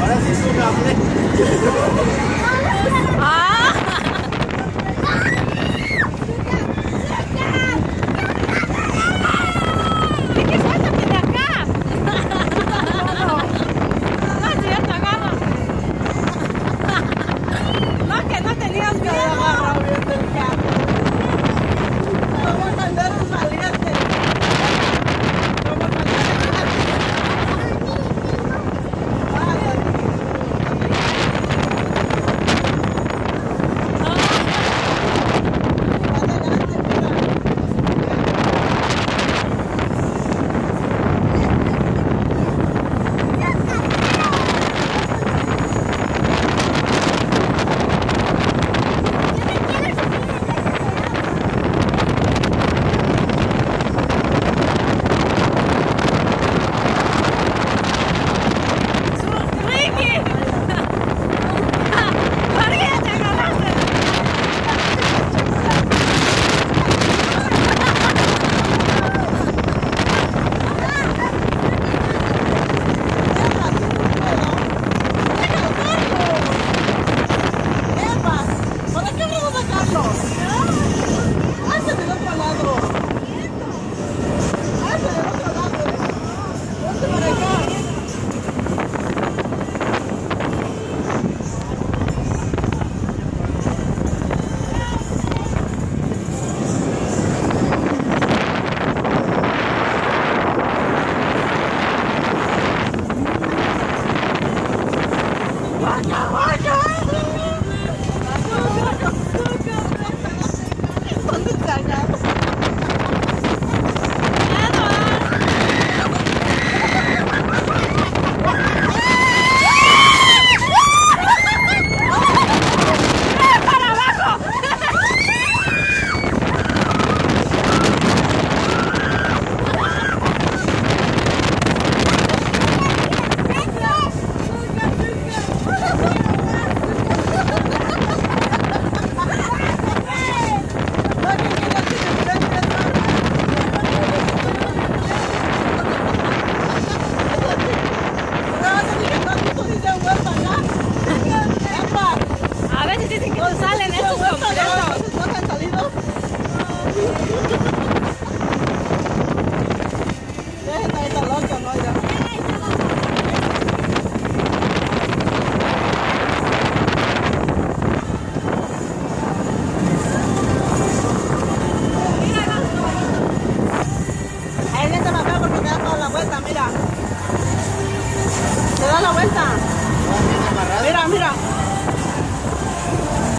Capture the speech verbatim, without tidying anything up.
Ahora sí es un hambre. ¡Ah! ¿Y qué pasa que de acá? No, si ya te agarro. No, que no tenías que agarrar bien del carro. Vamos a mandar un valiente. Vamos a mandar mira. Te da la vuelta. Mira, mira.